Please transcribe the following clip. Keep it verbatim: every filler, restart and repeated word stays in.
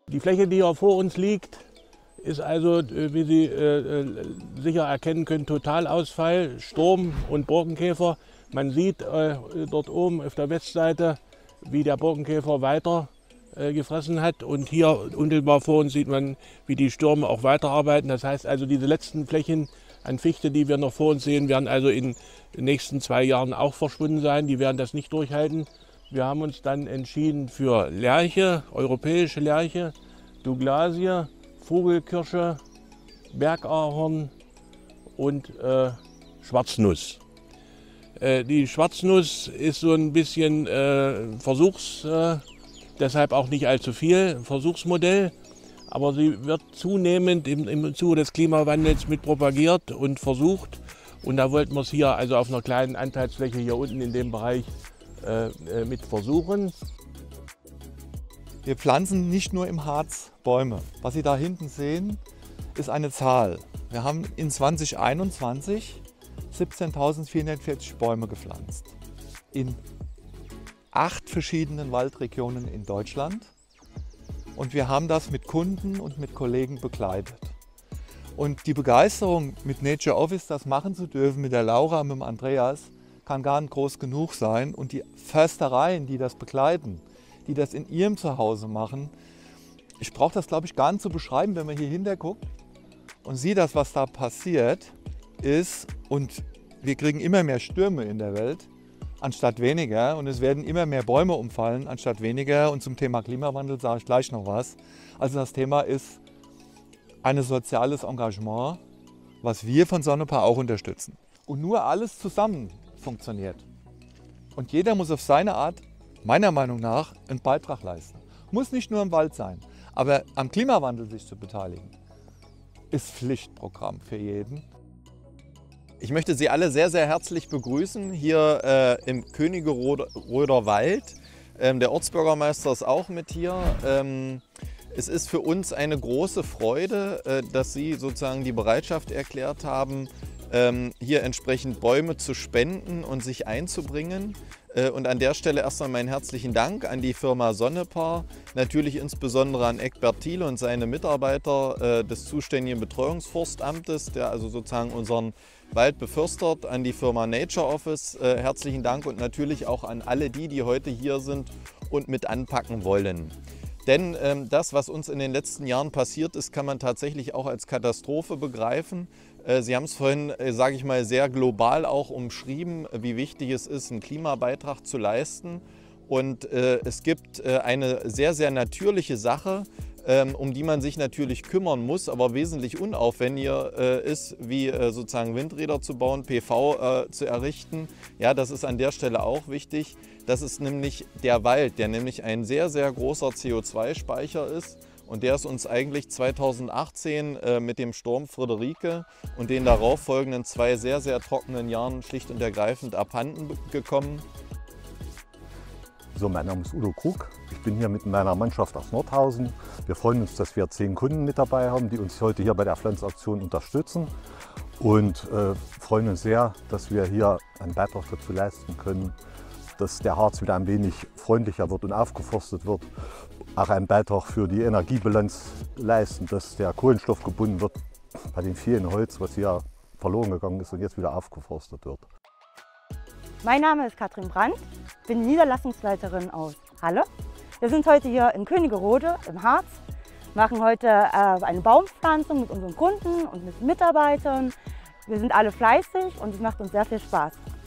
Die Fläche, die hier vor uns liegt, ist also, wie Sie äh, sicher erkennen können, Totalausfall, Sturm und Borkenkäfer. Man sieht äh, dort oben auf der Westseite, wie der Borkenkäfer weiter äh, gefressen hat. Und hier unmittelbar vor uns sieht man, wie die Stürme auch weiterarbeiten. Das heißt also, diese letzten Flächen an Fichte, die wir noch vor uns sehen, werden also in den nächsten zwei Jahren auch verschwunden sein. Die werden das nicht durchhalten. Wir haben uns dann entschieden für Lärche, europäische Lärche, Douglasie, Vogelkirsche, Bergahorn und äh, Schwarznuss. Äh, die Schwarznuss ist so ein bisschen äh, Versuchs, äh, deshalb auch nicht allzu viel, Versuchsmodell. Aber sie wird zunehmend im, im Zuge des Klimawandels mit propagiert und versucht. Und da wollten wir es hier also auf einer kleinen Anteilsfläche hier unten in dem Bereich äh, äh, mit versuchen. Wir pflanzen nicht nur im Harz Bäume. Was Sie da hinten sehen, ist eine Zahl. Wir haben in zweitausendeinundzwanzig siebzehntausendvierhundertvierzig Bäume gepflanzt. In acht verschiedenen Waldregionen in Deutschland. Und wir haben das mit Kunden und mit Kollegen begleitet. Und die Begeisterung, mit Nature Office das machen zu dürfen, mit der Laura, mit dem Andreas, kann gar nicht groß genug sein. Und die Förstereien, die das begleiten, die das in ihrem Zuhause machen, ich brauche das, glaube ich, gar nicht zu beschreiben, wenn man hier hinter guckt und sieht, das, was da passiert ist. Und wir kriegen immer mehr Stürme in der Welt, anstatt weniger. Und es werden immer mehr Bäume umfallen, anstatt weniger. Und zum Thema Klimawandel sage ich gleich noch was. Also das Thema ist ein soziales Engagement, was wir von Sonnepaar auch unterstützen. Und nur alles zusammen funktioniert. Und jeder muss auf seine Art, meiner Meinung nach, einen Beitrag leisten. Muss nicht nur im Wald sein, aber am Klimawandel sich zu beteiligen, ist Pflichtprogramm für jeden. Ich möchte Sie alle sehr, sehr herzlich begrüßen hier äh, im Königeröder Wald. Ähm, der Ortsbürgermeister ist auch mit hier. Ähm, es ist für uns eine große Freude, äh, dass Sie sozusagen die Bereitschaft erklärt haben, ähm, hier entsprechend Bäume zu spenden und sich einzubringen. Äh, und an der Stelle erstmal meinen herzlichen Dank an die Firma Sonnepaar, natürlich insbesondere an Eckbert Thiele und seine Mitarbeiter äh, des zuständigen Betreuungsforstamtes, der also sozusagen unseren Wald beförstert, an die Firma Nature Office, äh, herzlichen Dank und natürlich auch an alle die, die heute hier sind und mit anpacken wollen. Denn ähm, das, was uns in den letzten Jahren passiert ist, kann man tatsächlich auch als Katastrophe begreifen. Äh, Sie haben es vorhin, äh, sage ich mal, sehr global auch umschrieben, wie wichtig es ist, einen Klimabeitrag zu leisten. Und äh, es gibt äh, eine sehr, sehr natürliche Sache, ähm, um die man sich natürlich kümmern muss, aber wesentlich unaufwendiger äh, ist, wie äh, sozusagen Windräder zu bauen, P V äh, zu errichten. Ja, das ist an der Stelle auch wichtig. Das ist nämlich der Wald, der nämlich ein sehr, sehr großer C O zwei Speicher ist. Und der ist uns eigentlich zweitausendachtzehn äh, mit dem Sturm Friederike und den darauffolgenden zwei sehr, sehr trockenen Jahren schlicht und ergreifend abhanden gekommen. So, mein Name ist Udo Krug. Ich bin hier mit meiner Mannschaft aus Nordhausen. Wir freuen uns, dass wir zehn Kunden mit dabei haben, die uns heute hier bei der Pflanzaktion unterstützen. Und äh, freuen uns sehr, dass wir hier einen Beitrag dazu leisten können, dass der Harz wieder ein wenig freundlicher wird und aufgeforstet wird. Auch einen Beitrag für die Energiebilanz leisten, dass der Kohlenstoff gebunden wird bei dem vielen Holz, was hier verloren gegangen ist und jetzt wieder aufgeforstet wird. Mein Name ist Katrin Brandt, bin Niederlassungsleiterin aus Halle. Wir sind heute hier in Königerode im Harz, machen heute äh, eine Baumpflanzung mit unseren Kunden und mit Mitarbeitern. Wir sind alle fleißig und es macht uns sehr viel Spaß.